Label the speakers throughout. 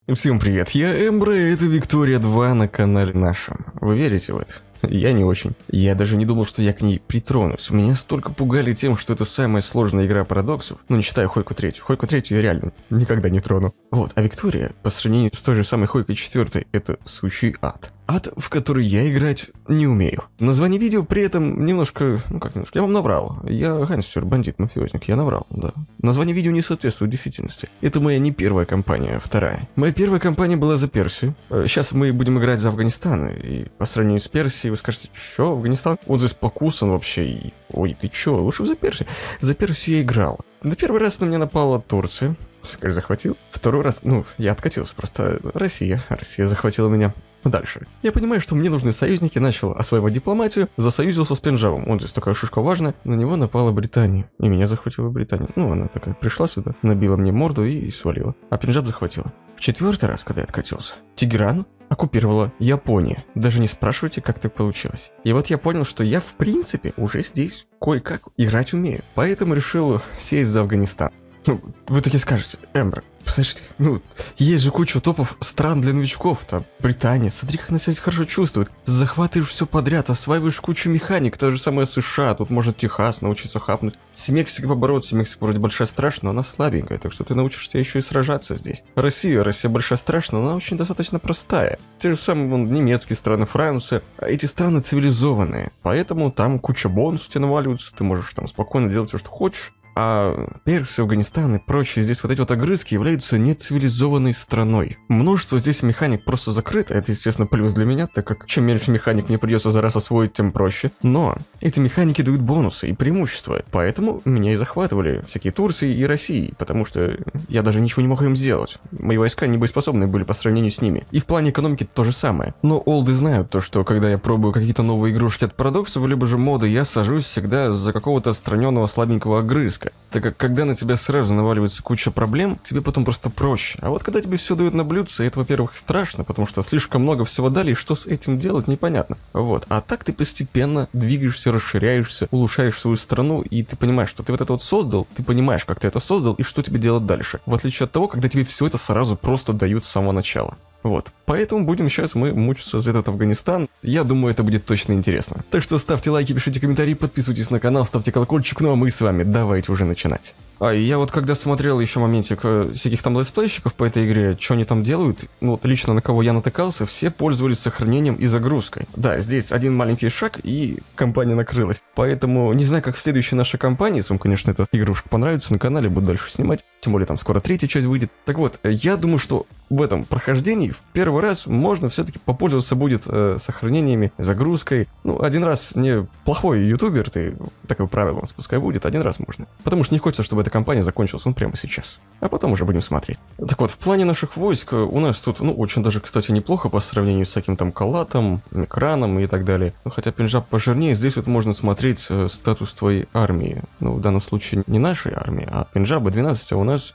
Speaker 1: Всем привет, я Эмбра, и это Виктория 2 на канале нашем. Вы верите в это? Я не очень. Я даже не думал, что я к ней притронусь. Меня столько пугали тем, что это самая сложная игра парадоксов. Ну, не считая Хойку 3. Хойку 3 я реально никогда не трону. Вот, а Виктория, по сравнению с той же самой Хойкой 4, это сущий ад. Ад, в который я играть не умею. Название видео при этом немножко... я вам наврал. Я гангстер, бандит, мафиозник, я наврал, да. Название видео не соответствует действительности. Это моя не первая кампания, а вторая. Моя первая кампания была за Персию. Сейчас мы будем играть за Афганистан, и по сравнению с Персией вы скажете, что Афганистан? Он здесь покусан вообще, и... Ой, ты чё, лучше за Персию. За Персию я играл. На первый раз на меня напала Турция. Скорее захватил. Второй раз, я откатился просто. Россия захватила меня. Дальше. Я понимаю, что мне нужны союзники, начал осваивать дипломатию, засоюзился с Пенджабом. Он здесь такая шишка важная. На него напала Британия. И меня захватила Британия. Она такая пришла сюда, набила мне морду и свалила. А Пенджаб захватила. В четвертый раз, когда я откатился, Тегеран оккупировала Япония. Даже не спрашивайте, как так получилось. И вот я понял, что я в принципе уже здесь кое-как играть умею. Поэтому решил сесть за Афганистан. Вы таки скажете, Эмбра, слушайте, есть же куча топов стран для новичков, там, Британия, смотри, как она себя хорошо чувствует, захватываешь все подряд, осваиваешь кучу механик, та же самая США, тут можно Техас научиться хапнуть, с Мексикой побороться, Мексика вроде большая страшная, но она слабенькая, так что ты научишься еще и сражаться здесь. Россия большая страшная, но она очень достаточно простая, те же самые немецкие страны, Франция, эти страны цивилизованные, поэтому там куча бонусов тебе наваливаются, ты можешь там спокойно делать все, что хочешь. А Персия, Афганистан и прочие здесь вот эти вот огрызки являются нецивилизованной страной. Множество здесь механик просто закрыто, это, естественно, плюс для меня, так как чем меньше механик мне придется за раз освоить, тем проще. Но эти механики дают бонусы и преимущества, поэтому меня и захватывали всякие Турции и России, потому что я даже ничего не мог им сделать. Мои войска не боеспособны были по сравнению с ними. И в плане экономики то же самое. Но олды знают то, что когда я пробую какие-то новые игрушки от парадоксов, либо же моды, я сажусь всегда за какого-то отстраненного слабенького огрызка. Так как когда на тебя сразу наваливается куча проблем, тебе потом просто проще. А вот когда тебе все дают на блюдце, это, во-первых, страшно, потому что слишком много всего дали, и что с этим делать, непонятно. Вот. А так ты постепенно двигаешься, расширяешься, улучшаешь свою страну, и ты понимаешь, что ты вот это вот создал, ты понимаешь, как ты это создал, и что тебе делать дальше. В отличие от того, когда тебе все это сразу просто дают с самого начала. Вот, поэтому будем сейчас мы мучиться за этот Афганистан. Я думаю, это будет точно интересно. Так что ставьте лайки, пишите комментарии, подписывайтесь на канал, ставьте колокольчик, ну а мы с вами давайте уже начинать. И я вот когда смотрел еще моментик всяких там летсплейщиков по этой игре, что они там делают, лично на кого я натыкался, все пользовались сохранением и загрузкой. Да, здесь один маленький шаг, и компания накрылась. Поэтому не знаю, как в следующей нашей кампании, если вам, конечно, эта игрушка понравится на канале, буду дальше снимать. Тем более там скоро третья часть выйдет. Так вот, я думаю, что в этом прохождении в первый раз можно все-таки попользоваться будет сохранениями, загрузкой. Один раз не плохой ютубер, такое правило у нас пускай будет, один раз можно. Потому что не хочется, чтобы эта кампания закончилась прямо сейчас. А потом уже будем смотреть. Так вот, в плане наших войск у нас тут, очень даже, кстати, неплохо по сравнению с всяким там Калатом, экраном и так далее. Хотя Пенджаб пожирнее, здесь вот можно смотреть статус твоей армии. В данном случае не нашей армии, а Пенджаба 12, а у нас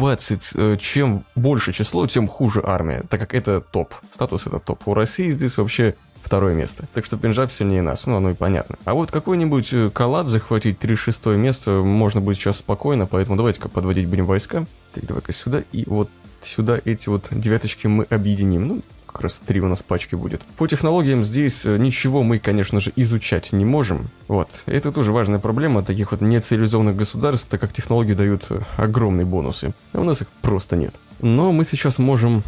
Speaker 1: 20. Чем больше число, тем хуже армия, так как это топ. Статус это топ. У России здесь вообще второе место. Так что Пенджаб сильнее нас, оно и понятно. А вот какой-нибудь Калат захватить 36-е место можно будет сейчас спокойно, поэтому давайте-ка подводить будем войска. Так, давай-ка сюда, и вот сюда эти вот девяточки мы объединим. Как раз 3 у нас пачки будет. По технологиям здесь ничего мы, конечно же, изучать не можем. Вот. Это тоже важная проблема таких вот нецивилизованных государств, так как технологии дают огромные бонусы. А у нас их просто нет. Но мы сейчас можем,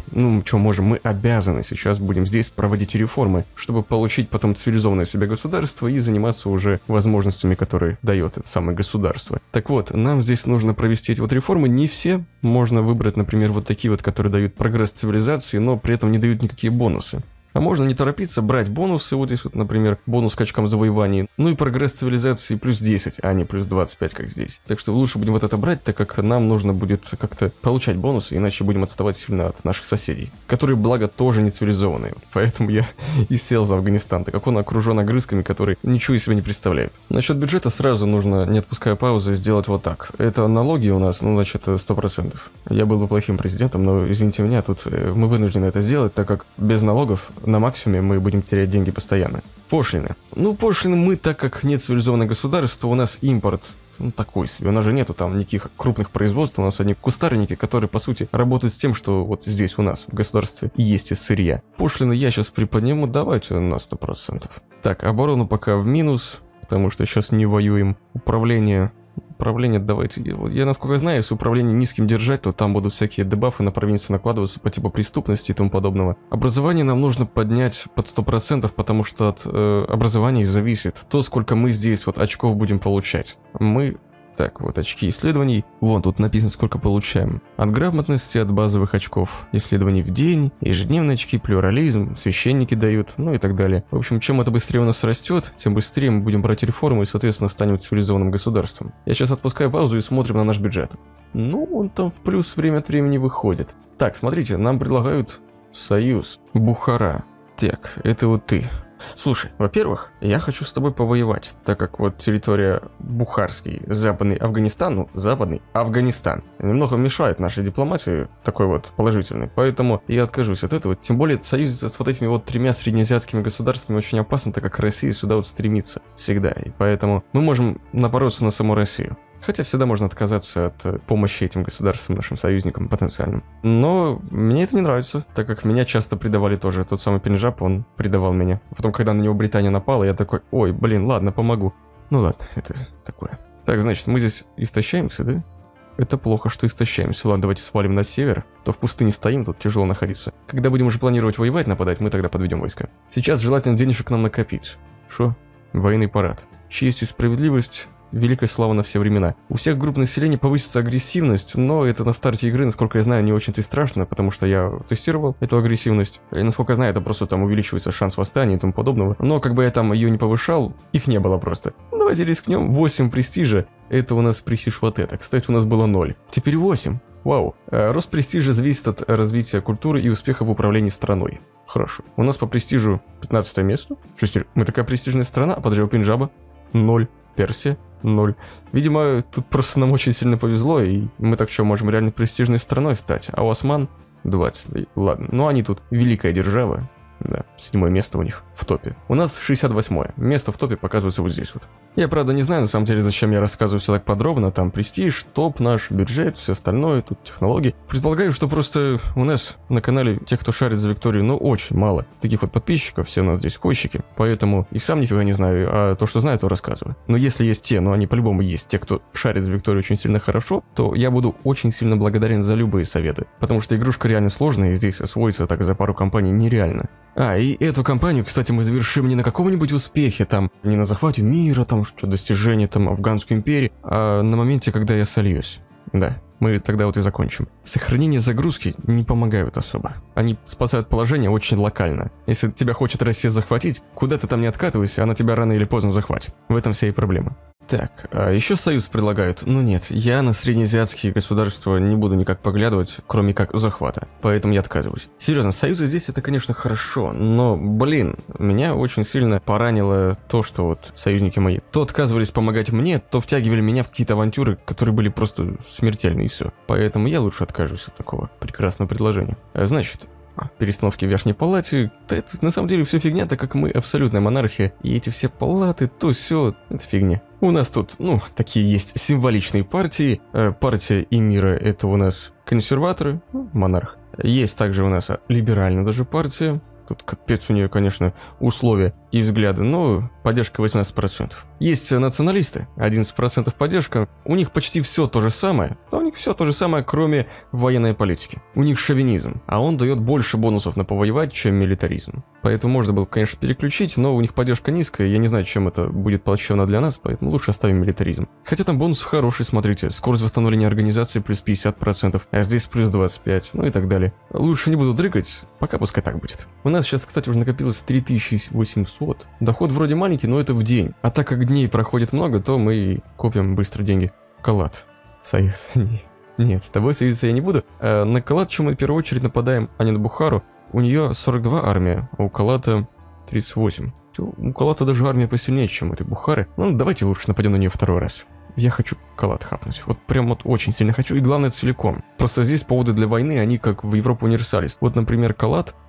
Speaker 1: мы обязаны сейчас будем здесь проводить реформы, чтобы получить потом цивилизованное себе государство и заниматься уже возможностями, которые дает это самое государство. Так вот, нам здесь нужно провести эти вот реформы. Не все. Можно выбрать, например, вот такие вот, которые дают прогресс цивилизации, но при этом не дают никакие бонусы. А можно не торопиться, брать бонусы, вот здесь вот, например, бонус к очкам завоеваний, и прогресс цивилизации плюс 10, а не плюс 25, как здесь. Так что лучше будем вот это брать, так как нам нужно будет как-то получать бонусы, иначе будем отставать сильно от наших соседей, которые, благо, тоже не цивилизованные. Поэтому я и сел за Афганистан, так как он окружен огрызками, которые ничего из себя не представляют. Насчет бюджета сразу нужно, не отпуская паузы, сделать вот так. Это налоги у нас, 100%. Я был бы плохим президентом, но, извините меня, тут мы вынуждены это сделать, так как без налогов на максимуме мы будем терять деньги постоянно. Пошлины. Пошлины мы, так как не цивилизованное государство, у нас импорт ну, такой себе. У нас же нету там никаких крупных производств, у нас одни кустарники, которые, по сути, работают с тем, что вот здесь у нас в государстве есть из сырья. Пошлины я сейчас приподниму, давайте на 100%. Так, оборону пока в минус, потому что сейчас не воюем. Управление, давайте, я насколько знаю, если управление низким держать, то там будут всякие дебафы на провинции накладываться по типу преступности и тому подобного. Образование нам нужно поднять под 100%, потому что от образования зависит то, сколько мы здесь вот очков будем получать. Так, вот очки исследований. Вон тут написано, сколько получаем. От грамотности, от базовых очков исследований в день, ежедневные очки, плюрализм, священники дают, ну и так далее. В общем, чем это быстрее у нас растет, тем быстрее мы будем брать реформы и, соответственно, станем цивилизованным государством. Я сейчас отпускаю паузу и смотрим на наш бюджет. Ну, он там в плюс время от времени выходит. Так, смотрите, нам предлагают союз. Бухара. Так, это вот ты. Слушай, во-первых, я хочу с тобой повоевать, так как вот территория Бухарский, западный Афганистан, немного мешает нашей дипломатии, такой вот положительный, поэтому я откажусь от этого, тем более союзиться с вот этими вот 3 среднеазиатскими государствами очень опасно, так как Россия сюда вот стремится всегда, и поэтому мы можем напороться на саму Россию. Хотя всегда можно отказаться от помощи этим государствам, нашим союзникам потенциальным. Но мне это не нравится, так как меня часто предавали тоже. Тот самый Пенджаб, он предавал меня. Потом, когда на него Британия напала, я такой, ой, блин, ладно, помогу. Ну ладно, это такое. Так, значит, мы здесь истощаемся, да? Это плохо, что истощаемся. Ладно, давайте свалим на север. То в пустыне стоим, тут тяжело находиться. Когда будем уже планировать воевать, нападать, мы тогда подведем войска. Сейчас желательно денежек нам накопить. Шо? Военный парад. Честь и справедливость... Великая слава на все времена. У всех групп населения повысится агрессивность, но это на старте игры, насколько я знаю, не очень-то и страшно, потому что я тестировал эту агрессивность. И насколько я знаю, это просто там увеличивается шанс восстания и тому подобного. Но как бы я там ее не повышал, их не было просто. Давайте рискнем. 8 престижа. Это у нас престиж вот это. Кстати, у нас было 0. Теперь 8. Вау. Рост престижа зависит от развития культуры и успеха в управлении страной. Хорошо. У нас по престижу 15 место. Что, мы такая престижная страна, а подожди, у Пенджаба 0. Персия 0. Видимо, тут просто нам очень сильно повезло, и мы так что, можем реально престижной страной стать. А у Осман 20. Ладно, ну они тут великая держава. Да, 7 место у них в топе. У нас 68 место в топе показывается вот здесь вот. Я, правда, не знаю, на самом деле, зачем я рассказываю все так подробно. Там престиж, топ наш, бюджет, все остальное, тут технологии. Предполагаю, что просто у нас на канале тех, кто шарит за Викторию, ну, очень мало таких вот подписчиков. Все у нас здесь койщики. Поэтому и сам нифига не знаю, а то, что знаю, то рассказываю. Но если есть те, но они по-любому есть, те, кто шарит за Викторию очень сильно хорошо, то я буду очень сильно благодарен за любые советы. Потому что игрушка реально сложная, и здесь освоиться так за пару кампаний нереально. И эту кампанию, кстати, мы завершим не на каком-нибудь успехе, там, не на захвате мира, там, что достижение, там, Афганской империи, а на моменте, когда я сольюсь. Да, мы тогда вот и закончим. Сохранение загрузки не помогают особо. Они спасают положение очень локально. Если тебя хочет Россия захватить, куда ты там не откатывайся, она тебя рано или поздно захватит. В этом вся и проблема. Так, а еще союз предлагают. Ну нет, я на среднеазиатские государства не буду никак поглядывать, кроме как захвата. Поэтому я отказываюсь. Серьезно, союзы здесь это, конечно, хорошо, но, блин, меня очень сильно поранило то, что вот союзники мои то отказывались помогать мне, то втягивали меня в какие-то авантюры, которые были просто смертельны, и все. Поэтому я лучше откажусь от такого прекрасного предложения. Значит... перестановки в Верхней Палате, это на самом деле все фигня, так как мы абсолютная монархия, и эти все палаты, то все, это фигня. У нас тут, ну, такие есть символичные партии. Партия Эмира — это у нас консерваторы, монарх. Есть также у нас либеральная даже партия. Тут капец у нее, конечно, условия и взгляды, но поддержка 18%. Есть националисты, 11% поддержка. У них почти все то же самое, но у них все то же самое, кроме военной политики. У них шовинизм, а он дает больше бонусов на повоевать, чем милитаризм. Поэтому можно было, конечно, переключить, но у них поддержка низкая, я не знаю, чем это будет плачевно для нас, поэтому лучше оставим милитаризм. Хотя там бонус хороший, смотрите, скорость восстановления организации плюс 50%, а здесь плюс 25%, ну и так далее. Лучше не буду дрыгать, пока пускай так будет. У нас сейчас, кстати, уже накопилось 3800. Доход вроде маленький, но это в день. А так как дней проходит много, то мы копим быстро деньги. Калат. Союз. Нет, с тобой союзиться я не буду. На Калат, чем мы в первую очередь нападаем, а не на Бухару. У нее 42 армия, а у Калата 38. У Калата даже армия посильнее, чем у этой Бухары. Ну, давайте лучше нападем на нее второй раз. Я хочу Калат хапнуть. Вот прям вот очень сильно хочу, и главное целиком. Просто здесь поводы для войны, они как в Европу не рисались. Вот, например, Калат,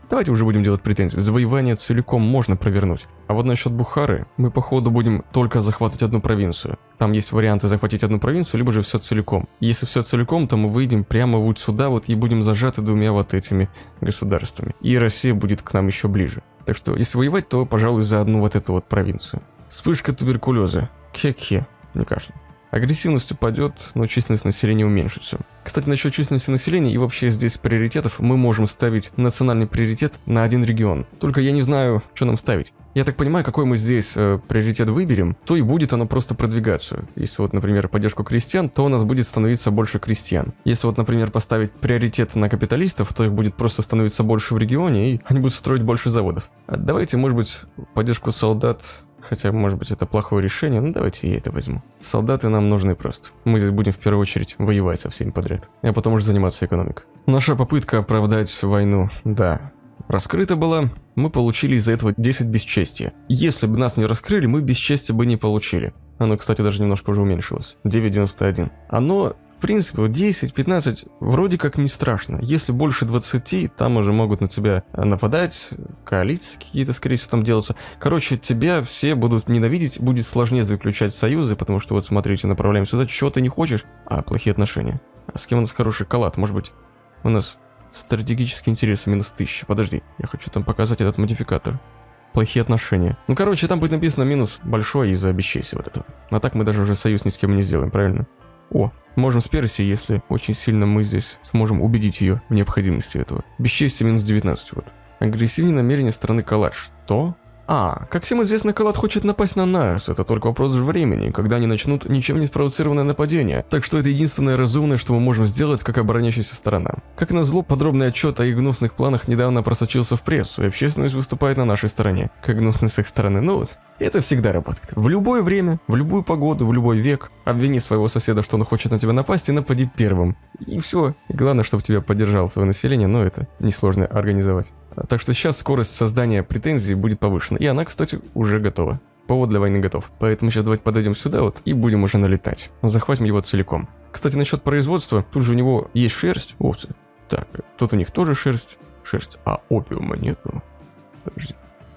Speaker 1: Давайте уже будем делать претензии. Завоевание целиком можно провернуть. А вот насчет Бухары, мы походу будем только захватывать одну провинцию. Там есть варианты захватить одну провинцию, либо же все целиком. Если все целиком, то мы выйдем прямо вот сюда вот и будем зажаты двумя вот этими государствами. И Россия будет к нам еще ближе. Так что, если воевать, то, пожалуй, за одну вот эту вот провинцию. Вспышка туберкулеза. Хе-хе, мне кажется. Агрессивность упадет, но численность населения уменьшится. Кстати, насчет численности населения и вообще здесь приоритетов мы можем ставить национальный приоритет на один регион. Только я не знаю, что нам ставить. Я так понимаю, какой мы здесь приоритет выберем, то и будет оно просто продвигаться. Если вот, например, поддержку крестьян, то у нас будет становиться больше крестьян. Если вот, например, поставить приоритет на капиталистов, то их будет просто становиться больше в регионе, и они будут строить больше заводов. А давайте, может быть, поддержку солдат... Хотя, может быть, это плохое решение, но давайте я это возьму. Солдаты нам нужны просто. Мы здесь будем в первую очередь воевать со всеми подряд. А потом уже заниматься экономикой. Наша попытка оправдать войну, да, раскрыта была. Мы получили из-за этого 10 бесчестия. Если бы нас не раскрыли, мы бесчестия бы не получили. Оно, кстати, даже немножко уже уменьшилось. 9,91. Оно... В принципе, 10-15 вроде как не страшно. Если больше 20, там уже могут на тебя нападать, коалиции какие-то, скорее всего, там делаться. Короче, тебя все будут ненавидеть, будет сложнее заключать союзы, потому что вот смотрите, направляем сюда, чего ты не хочешь, а плохие отношения. А с кем у нас хороший калат? Может быть, у нас стратегические интересы минус 1000. Подожди, я хочу там показать этот модификатор. Плохие отношения. Ну, короче, там будет написано минус большой из-за бесчестия вот этого. А так мы даже уже союз ни с кем не сделаем, правильно? О, можем с Персией, если очень сильно мы здесь сможем убедить ее в необходимости этого. Бесчестие минус 19, вот. Агрессивные намерения страны Калат. Что? Как всем известно, Калат хочет напасть на нас. Это только вопрос же времени, когда они начнут ничем не спровоцированное нападение. Так что это единственное разумное, что мы можем сделать, как обороняющаяся сторона. Как назло, подробный отчет о их гнусных планах недавно просочился в прессу, и общественность выступает на нашей стороне. Как гнусно с их стороны. Ну вот, это всегда работает. В любое время, в любую погоду, в любой век обвини своего соседа, что он хочет на тебя напасть, и напади первым. И все. И главное, чтобы тебя поддержало свое население, но это несложно организовать. Так что сейчас скорость создания претензий будет повышена. И она, кстати, уже готова. Повод для войны готов. Поэтому сейчас давайте подойдем сюда вот и будем уже налетать. Захватим его целиком. Кстати, насчет производства. Тут же у него есть шерсть. Овцы. Так, тут у них тоже шерсть. Шерсть. А опиума нету. Подожди.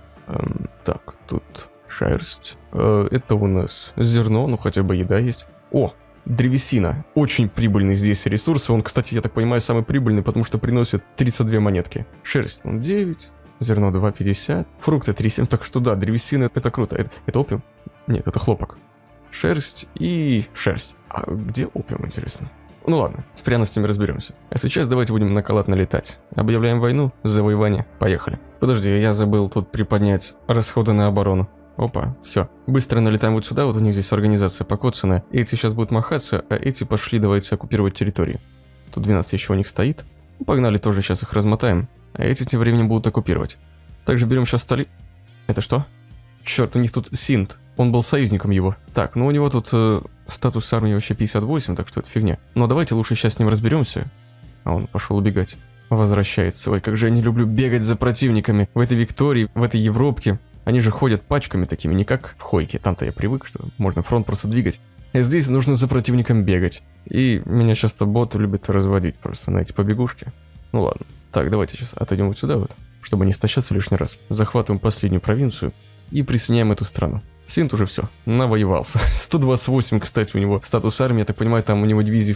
Speaker 1: Так, тут шерсть. Это у нас зерно, ну хотя бы еда есть. О! Древесина. Очень прибыльный здесь ресурс. Он, кстати, я так понимаю, самый прибыльный, потому что приносит 32 монетки. Шерсть, 9. Зерно 2,50. Фрукты 3,7. Так что да, древесина это круто. Это опиум? Нет, это хлопок. Шерсть и шерсть. А где опиум, интересно? Ну ладно, с пряностями разберемся. А сейчас давайте будем на Калат налетать. Объявляем войну, завоевание. Поехали. Подожди, я забыл тут приподнять расходы на оборону. Опа, все. Быстро налетаем вот сюда, вот у них здесь организация покоцанная. Эти сейчас будут махаться, а эти пошли давайте оккупировать территорию. Тут 12 еще у них стоит. Погнали, тоже сейчас их размотаем. А эти тем временем будут оккупировать. Также берем сейчас Это что? Черт, у них тут Синт. Он был союзником его. Так, ну у него тут статус армии вообще 58, так что это фигня. Но давайте лучше сейчас с ним разберемся. А он пошел убегать. Возвращается. Ой, как же я не люблю бегать за противниками. В этой Виктории, в этой Европке. Они же ходят пачками такими, не как в Хойке. Там-то я привык, что можно фронт просто двигать. А здесь нужно за противником бегать. И меня часто боты любят разводить просто на эти побегушки. Ну ладно. Так, давайте сейчас отойдем вот сюда вот, чтобы не истощаться лишний раз. Захватываем последнюю провинцию и присоединяем эту страну. Синт уже все, навоевался. 128, кстати, у него статус армии, я так понимаю, там у него дивизии.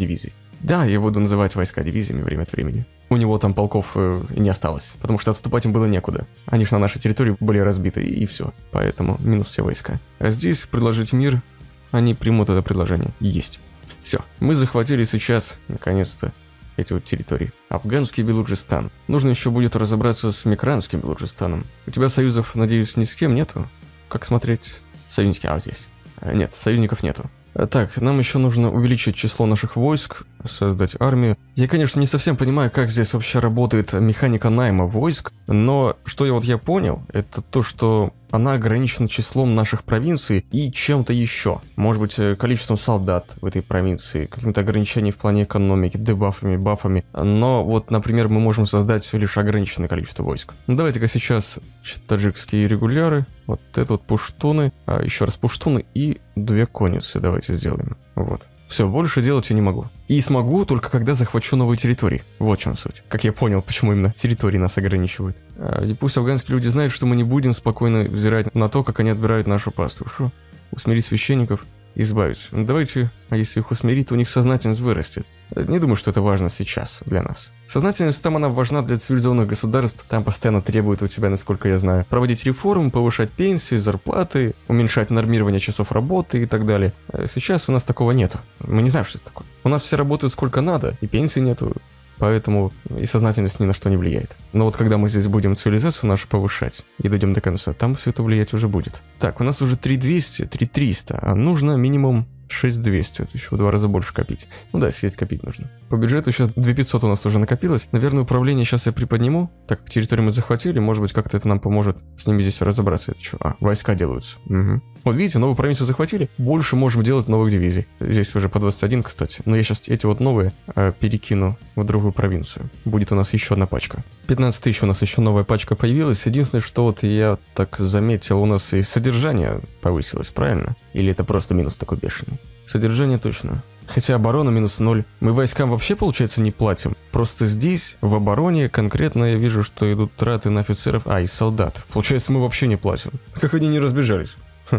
Speaker 1: Да, я буду называть войска дивизиями время от времени. У него там полков не осталось, потому что отступать им было некуда. Они же на нашей территории были разбиты, и все. Поэтому минус все войска. А здесь предложить мир, они примут это предложение. Есть. Все, мы захватили сейчас, наконец-то, эти вот территории. Афганский Белуджистан. Нужно еще будет разобраться с Микранским Белуджистаном. У тебя союзов, надеюсь, ни с кем нету? Как смотреть? Союзники, здесь. Нет, союзников нету. Так, нам еще нужно увеличить число наших войск, создать армию. Я, конечно, не совсем понимаю, как здесь вообще работает механика найма войск, но что я понял, это то, что она ограничена числом наших провинций и чем-то еще. Может быть, количеством солдат в этой провинции, каким-то ограничением в плане экономики, дебафами, бафами. Но вот, например, мы можем создать лишь ограниченное количество войск. Давайте-ка сейчас таджикские регуляры, вот это вот пуштуны, еще раз пуштуны и 2 конницы давайте сделаем. Вот. Все, больше делать я не могу. И смогу только когда захвачу новые территории. Вот в чем суть. Как я понял, почему именно территории нас ограничивают. И пусть афганские люди знают, что мы не будем спокойно взирать на то, как они отбирают нашу пасту. Хорошо? Усмирить священников, избавиться. Ну, давайте, а если их усмирить, то у них сознательность вырастет. Не думаю, что это важно сейчас для нас. Сознательность там, она важна для цивилизованных государств. Там постоянно требуют у тебя, насколько я знаю, проводить реформы, повышать пенсии, зарплаты, уменьшать нормирование часов работы и так далее. Сейчас у нас такого нету. Мы не знаем, что это такое. У нас все работают сколько надо, и пенсии нету. Поэтому и сознательность ни на что не влияет. Но вот когда мы здесь будем цивилизацию нашу повышать и дойдем до конца, там все это влиять уже будет. Так, у нас уже 3200, 3300, а нужно минимум 6200, это еще в 2 раза больше копить. Ну да, сидеть копить нужно. По бюджету сейчас 2500 у нас уже накопилось. Наверное, управление сейчас я приподниму, так как территорию мы захватили, может быть, как-то это нам поможет с ними здесь разобраться. Это что? Войска делаются. Угу. Вот видите, новую провинцию захватили, больше можем делать новых дивизий. Здесь уже по 21, кстати. Но я сейчас эти вот новые перекину в другую провинцию. Будет у нас еще одна пачка. 15 тысяч у нас еще новая пачка появилась. Единственное, что вот я так заметил, у нас и содержание повысилось, правильно? Или это просто минус такой бешеный? Содержание точно. Хотя оборона минус 0. Мы войскам вообще, получается, не платим. Просто здесь, в обороне, конкретно я вижу, что идут траты на офицеров, и солдат. Получается, мы вообще не платим. Как они не разбежались?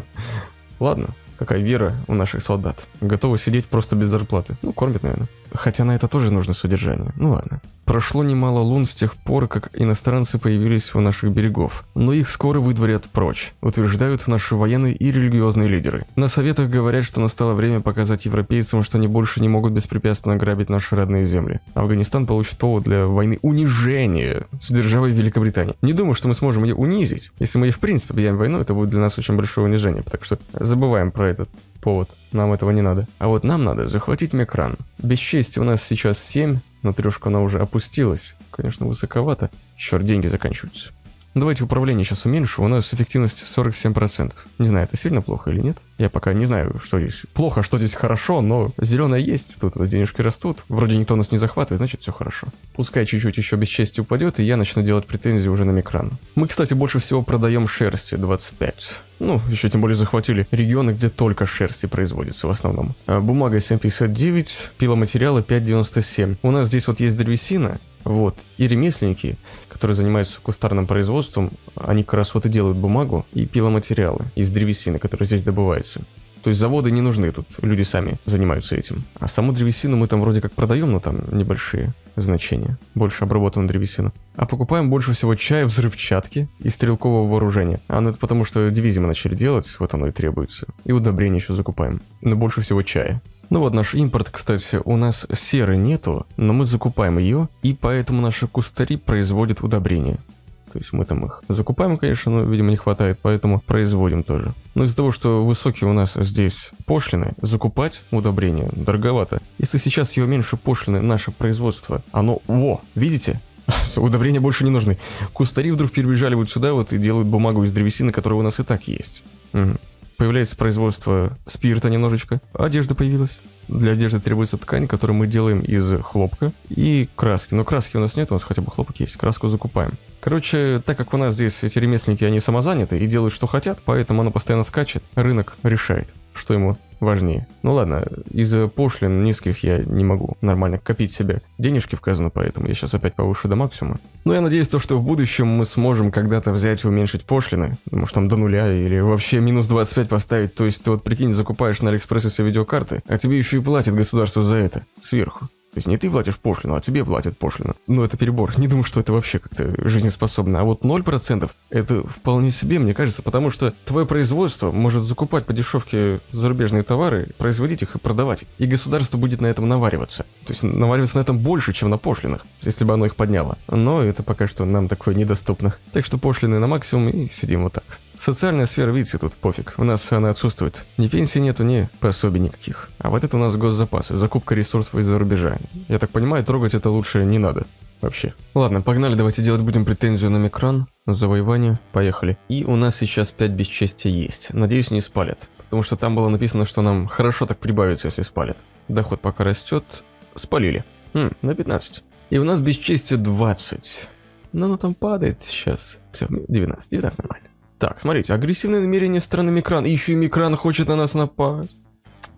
Speaker 1: Ладно, какая вера у наших солдат. Готовы сидеть просто без зарплаты. Ну, кормят, наверное. Хотя на это тоже нужно содержание. Ну ладно. Прошло немало лун с тех пор, как иностранцы появились у наших берегов. Но их скоро выдворят прочь, утверждают наши военные и религиозные лидеры. На советах говорят, что настало время показать европейцам, что они больше не могут беспрепятственно грабить наши родные земли. Афганистан получит повод для войны унижения с державой Великобритании. Не думаю, что мы сможем ее унизить. Если мы и в принципе объявим войну, это будет для нас очень большое унижение. Так что забываем про этот повод. Нам этого не надо. А вот нам надо захватить Мекран. Бесчестье у нас сейчас 7, но трешка она уже опустилась. Конечно, высоковато. Черт, деньги заканчиваются. Давайте управление сейчас уменьшу, у нас эффективность 47%. Не знаю, это сильно плохо или нет? Я пока не знаю, что здесь плохо, что здесь хорошо, но зеленое есть, тут денежки растут. Вроде никто нас не захватывает, значит все хорошо. Пускай чуть-чуть еще бесчестие упадет, и я начну делать претензии уже на Мекран. Мы, кстати, больше всего продаем шерсти, 25. Ну, еще тем более захватили регионы, где только шерсти производится в основном. Бумага 7,59, пиломатериалы 5,97. У нас здесь вот есть древесина. Вот, и ремесленники, которые занимаются кустарным производством, они как раз вот и делают бумагу и пиломатериалы из древесины, которые здесь добываются. То есть заводы не нужны, тут люди сами занимаются этим. А саму древесину мы там вроде как продаем, но там небольшие значения. Больше обработанную древесину. А покупаем больше всего чая, взрывчатки и стрелкового вооружения. А ну это потому, что дивизии мы начали делать, вот оно и требуется. И удобрения еще закупаем. Но больше всего чая. Ну вот наш импорт, кстати, у нас серы нету, но мы закупаем ее, и поэтому наши кустари производят удобрения. То есть мы там их закупаем, конечно, но, видимо, не хватает, поэтому производим тоже. Но из-за того, что высокие у нас здесь пошлины, закупать удобрения дороговато. Если сейчас я уменьшу пошлины, наше производство, оно... Во, видите? Удобрения больше не нужны. Кустари вдруг перебежали вот сюда вот и делают бумагу из древесины, которая у нас и так есть. Появляется производство спирта немножечко. Одежда появилась. Для одежды требуется ткань, которую мы делаем из хлопка и краски. Но краски у нас нет, у нас хотя бы хлопок есть. Краску закупаем. Короче, так как у нас здесь эти ремесленники, они самозаняты и делают, что хотят, поэтому оно постоянно скачет. Рынок решает, что ему важнее. Ну ладно, из-за пошлин низких я не могу нормально копить себе денежки в казну, поэтому я сейчас опять повышу до максимума. Но я надеюсь, что в будущем мы сможем когда-то взять и уменьшить пошлины. Может там до нуля или вообще минус 25 поставить. То есть ты вот прикинь, закупаешь на Алиэкспрессе себе видеокарты, а тебе еще и платит государство за это сверху. То есть не ты платишь пошлину, а тебе платят пошлину. Ну, это перебор. Не думаю, что это вообще как-то жизнеспособно. А вот 0% это вполне себе, мне кажется, потому что твое производство может закупать по дешевке зарубежные товары, производить их и продавать. И государство будет на этом навариваться. То есть навариваться на этом больше, чем на пошлинах, если бы оно их подняло. Но это пока что нам такое недоступно. Так что пошлины на максимум и сидим вот так. Социальная сфера, видите, тут пофиг. У нас она отсутствует. Ни пенсии нету, ни пособий никаких. А вот это у нас госзапасы, закупка ресурсов из-за рубежа. Я так понимаю, трогать это лучше не надо. Вообще. Ладно, погнали, давайте делать будем претензию на Мекран. На завоевание. Поехали. И у нас сейчас 5 бесчестия есть. Надеюсь, не спалят. Потому что там было написано, что нам хорошо так прибавится, если спалят. Доход пока растет. Спалили. На 15. И у нас бесчестие 20. Но оно там падает сейчас. Все, 19. 19 нормально. Так, смотрите, агрессивное намерение страны Мекран. Еще и Мекран хочет на нас напасть.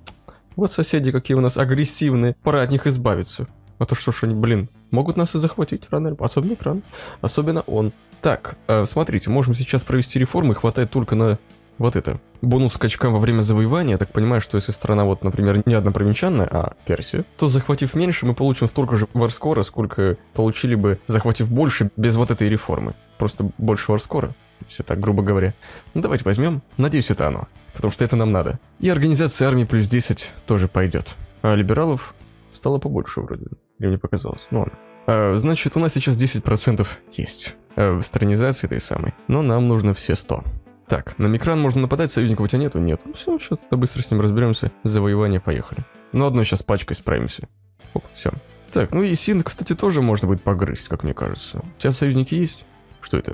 Speaker 1: Вот соседи какие у нас агрессивные, пора от них избавиться. А то что ж они, блин, могут нас и захватить рано или поздно. Особенно экран. Особенно он. Так, смотрите, можем сейчас провести реформы, хватает только на вот это. Бонус скачкам во время завоевания. Я так понимаю, что если страна, вот, например, не однопримечанная, а Персия, то захватив меньше, мы получим столько же варскора, сколько получили бы, захватив больше, без вот этой реформы. Просто больше варскора, если так грубо говоря. Ну давайте возьмем. Надеюсь, это оно. Потому что это нам надо. И организация армии плюс 10 тоже пойдет. А либералов стало побольше вроде. Или мне показалось. Ну ладно. Значит, у нас сейчас 10% есть. Страниzáции этой самой. Но нам нужно все 100. Так, на Микран можно нападать, союзников у тебя нету? Нет. Ну все, что-то быстро с ним разберемся. Завоевание, поехали. Ну одной сейчас пачкой справимся. Оп, все. Так, ну и Синд, кстати, тоже можно будет погрызть, как мне кажется. У тебя союзники есть? Что это?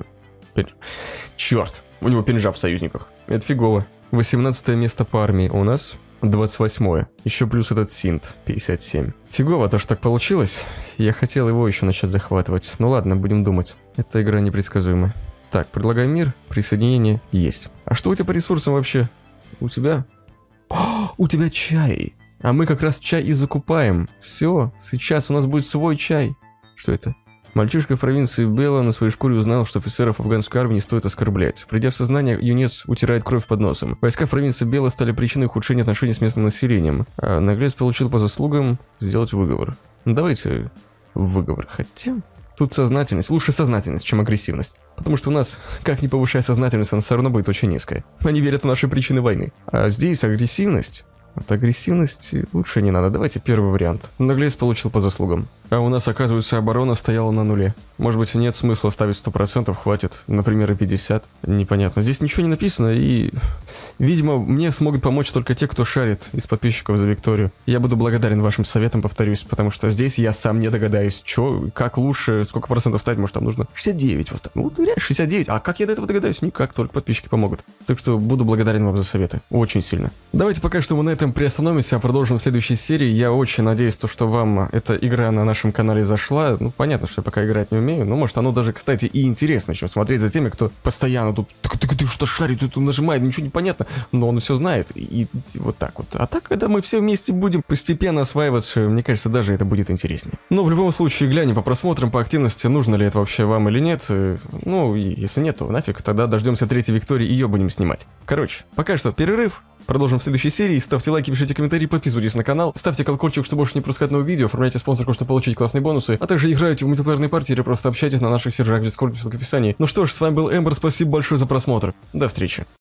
Speaker 1: Черт, у него Пенджаб в союзниках. Это фигово. 18 место по армии у нас. 28-е. Еще плюс этот Синд, 57. Фигово то, что так получилось. Я хотел его еще начать захватывать. Ну ладно, будем думать. Эта игра непредсказуемая. Так, предлагай мир, присоединение есть. А что у тебя по ресурсам вообще? У тебя? О, у тебя чай. А мы как раз чай и закупаем. Все, сейчас у нас будет свой чай. Что это? Мальчишка в провинции Белла на своей шкуре узнал, что офицеров афганской армии не стоит оскорблять. Придя в сознание, юнец утирает кровь под носом. Войска в провинции Белла стали причиной ухудшения отношений с местным населением. А наглец получил по заслугам сделать выговор. Ну, давайте выговор. Хотя... Тут сознательность. Лучше сознательность, чем агрессивность. Потому что у нас, как ни повышая сознательность, она все равно будет очень низкая. Они верят в наши причины войны. А здесь агрессивность... От агрессивности лучше не надо. Давайте первый вариант. Наглец получил по заслугам. А у нас, оказывается, оборона стояла на нуле. Может быть, нет смысла ставить 100%, хватит, например, и 50%. Непонятно. Здесь ничего не написано, и... Видимо, мне смогут помочь только те, кто шарит из подписчиков за Викторию. Я буду благодарен вашим советам, повторюсь, потому что здесь я сам не догадаюсь, что, как лучше, сколько процентов ставить, может, там нужно 69 поставить. Ну, реально, 69. А как я до этого догадаюсь? Никак, только подписчики помогут. Так что буду благодарен вам за советы. Очень сильно. Давайте пока что мы на этом приостановимся, а продолжим в следующей серии. Я очень надеюсь, что вам эта игра на нашем канале зашла. Ну, понятно, что я пока играть не умею, но может оно даже, кстати, и интересно, чем смотреть за теми, кто постоянно тут ты что шарит, тут нажимает, ничего не понятно, но он все знает, и вот так вот. А так, когда мы все вместе будем постепенно осваиваться, мне кажется, даже это будет интереснее. Но в любом случае, глянем по просмотрам, по активности, нужно ли это вообще вам или нет. Ну, и если нет, то нафиг, тогда дождемся третьей Виктории и ее будем снимать. Короче, пока что перерыв. Продолжим в следующей серии. Ставьте лайки, пишите комментарии, подписывайтесь на канал, ставьте колокольчик, чтобы больше не пропускать новые видео, оформляйте спонсорку, чтобы получить классные бонусы, а также играйте в мультиплеерные партии или просто общайтесь на наших серверах в Discord в описании. Ну что ж, с вами был Эмбер, спасибо большое за просмотр. До встречи.